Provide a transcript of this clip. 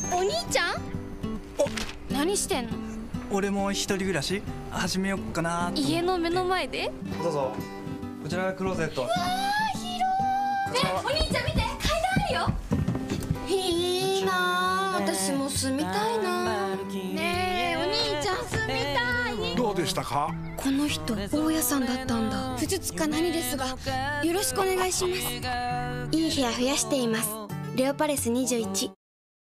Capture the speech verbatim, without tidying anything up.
お兄ちゃん？ お、 何してんの？ 俺も一人暮らし始めよっかな。 家の目の前で？ どうぞ。こちらがクローゼット。 わあ、広い。ね、お兄ちゃん見て、階段あるよ。いいなあ、私も住みたいな。ねえ、お兄ちゃん住みたい。 どうでしたか？ この人、大家さんだったんだ。ふつつか何ですが、よろしくお願いします。いい部屋増やしています。レオパレスにじゅういち。